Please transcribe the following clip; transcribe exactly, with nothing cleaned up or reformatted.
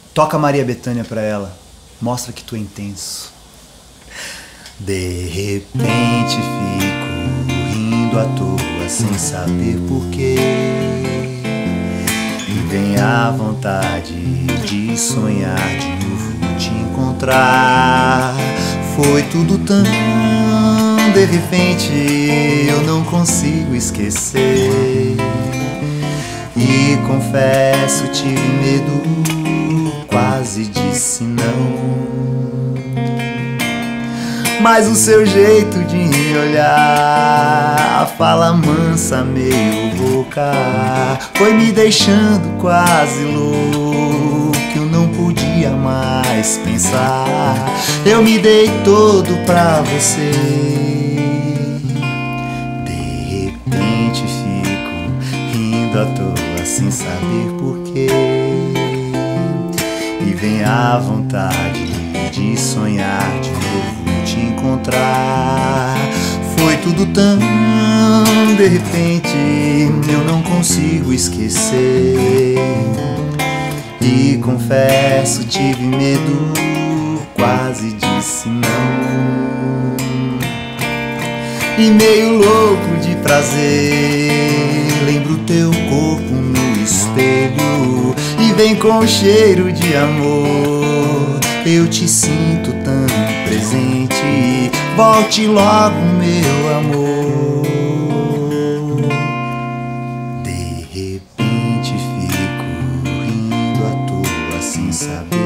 Toca Maria Bethânia pra ela. Mostra que tu é intenso. De repente fico rindo à toa sem saber porquê. E vem a vontade de sonhar de novo te encontrar. Foi tudo tão de repente, eu não consigo esquecer. E confesso, tive medo, quase disse não. Mas o seu jeito de me olhar, a fala mansa, meio rouca, foi me deixando quase louco. Eu não podia mais pensar. Eu me dei todo pra você. De repente fico rindo à toa sem saber porquê. E vem a vontade de sonhar de novo te encontrar. Foi tudo tão de repente, eu não consigo esquecer. E confesso, tive medo, quase disse não. E meio louco de prazer, lembro teu corpo no espelho e vem com cheiro de amor. Eu te sinto tão presente, volte logo, meu amor. De repente fico rindo à toa sem saber